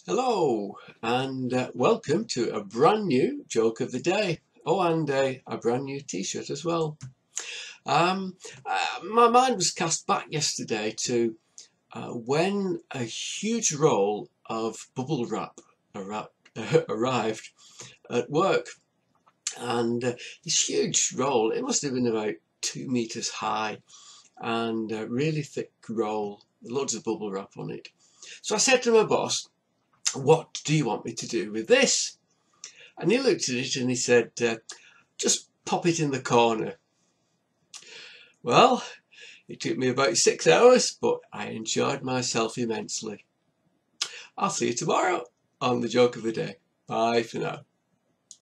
Hello and welcome to a brand new joke of the day. Oh, and a brand new t-shirt as well. My mind was cast back yesterday to when a huge roll of bubble wrap arrived at work. And this huge roll, it must have been about 2 meters high and a really thick roll, loads of bubble wrap on it. So I said to my boss, "What do you want me to do with this?" And he looked at it and he said, "Just pop it in the corner." Well, it took me about 6 hours, but I enjoyed myself immensely. I'll see you tomorrow on the joke of the day. Bye for now.